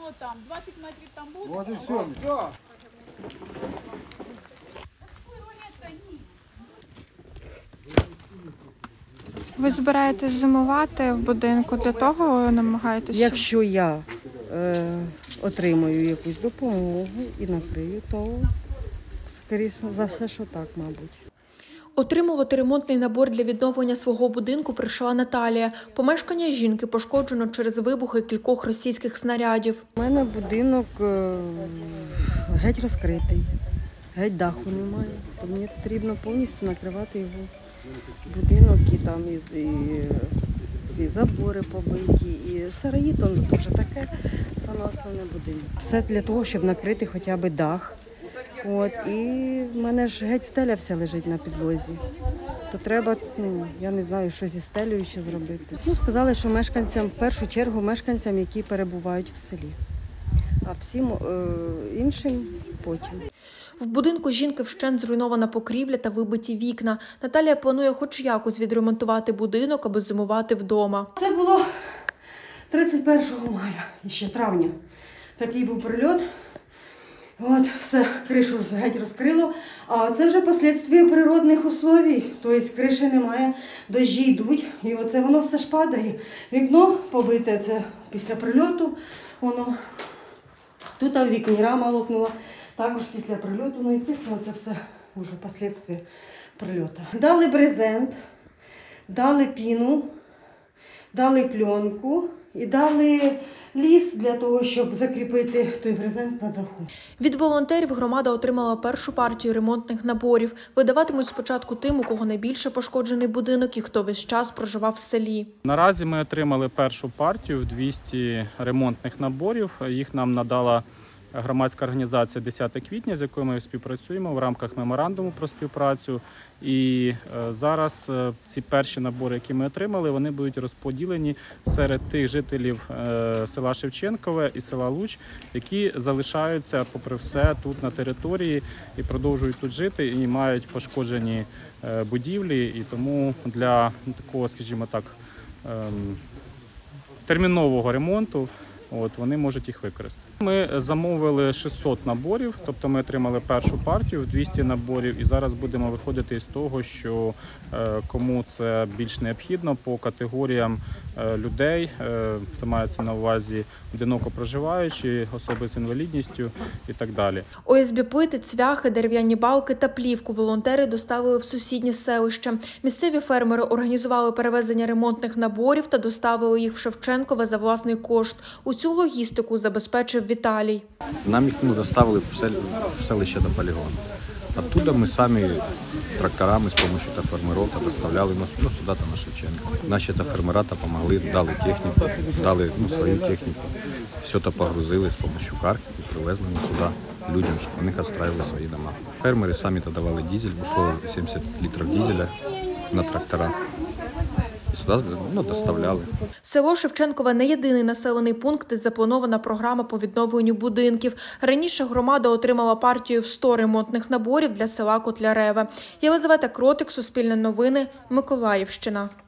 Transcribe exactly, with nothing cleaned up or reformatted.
там, двадцять метрів там буде. Вот и все, все. Ви збираєтесь зимувати в будинку, для того намагаєтеся? Якщо я е, отримую якусь допомогу і накрию, то скоріше за все, що так, мабуть. Отримувати ремонтний набор для відновлення свого будинку прийшла Наталія. Помешкання жінки пошкоджено через вибухи кількох російських снарядів. У мене будинок е, геть розкритий, геть даху немає. То мені потрібно повністю накривати його будинок, і там і, і, і забори побиті, і сараї, то вже таке саме основне будинок. Все для того, щоб накрити хоча б дах. От, і в мене ж геть стеля вся лежить на підлозі. То треба, ну, я не знаю, що зі стелею ще зробити. Ну, сказали, що мешканцям, в першу чергу, мешканцям, які перебувають в селі, а всім е, іншим потім. В будинку жінки вщент зруйнована покрівля та вибиті вікна. Наталія планує хоч якось відремонтувати будинок, аби зимувати вдома. Це було тридцять першого мая, ще травня. Такий був прильот. От, все, кришу геть розкрило. А це вже послідствия природних условій. Тобто криші немає, дощі йдуть, і оце воно все ж падає. Вікно побите, це після прильоту. Воно. Тут в вікні рама лопнула. Також після прильоту, ну, звісно, це все вже послідствия прильоту. Дали брезент, дали піну, дали пленку і дали ліс для того, щоб закріпити той брезент на даху. Від волонтерів громада отримала першу партію ремонтних наборів. Видаватимуть спочатку тим, у кого найбільше пошкоджений будинок і хто весь час проживав в селі. Наразі ми отримали першу партію двісті ремонтних наборів. Їх нам надала громадська організація десяте квітня, з якою ми співпрацюємо в рамках меморандуму про співпрацю. І зараз ці перші набори, які ми отримали, вони будуть розподілені серед тих жителів села Шевченкове і села Луч, які залишаються, попри все, тут на території і продовжують тут жити, і мають пошкоджені будівлі. І тому для такого, скажімо так, термінового ремонту От, вони можуть їх використати. Ми замовили шістсот наборів, тобто ми отримали першу партію, двісті наборів, і зараз будемо виходити із того, що е, кому це більш необхідно по категоріям е, людей, е, це мається на увазі одиноко проживаючі, особи з інвалідністю і так далі. О Ес Бі плити, цвяхи, дерев'яні балки та плівку волонтери доставили в сусіднє селище. Місцеві фермери організували перевезення ремонтних наборів та доставили їх в Шевченкове за власний кошт. Усю логістику забезпечив Віталій. Нам їх ну, доставили в, сел... в селище до полігону. Оттуда ми самі тракторами з допомогою та фермерів доставляли ну, сюди та на Шевченка. Наші та фермера допомогли, дали техніку, дали ну, свою техніку. Все це погрузили з допомогою карки і привезли сюди людям, щоб вони відстраювали свої дома. Фермери самі то давали дизель, йшло сімдесят літрів дизеля на трактора. Сюди ну, доставляли. Село Шевченкове не єдиний населений пункт, де запланована програма по відновленню будинків. Раніше громада отримала партію в сто ремонтних наборів для села Котляреве. Єлизавета Кротик, Суспільне новини, Миколаївщина.